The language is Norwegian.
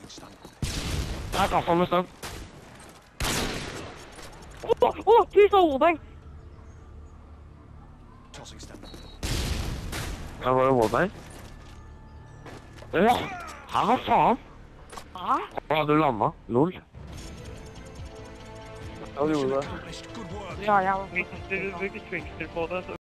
Jeg traff han med støv. Fy så wallbang! Ja, var det wallbang? Hæ, hva faen? Hæ? Ja, du landet. Lol. Ja, du gjorde det. Ja, jeg var hvilket trickster på det, så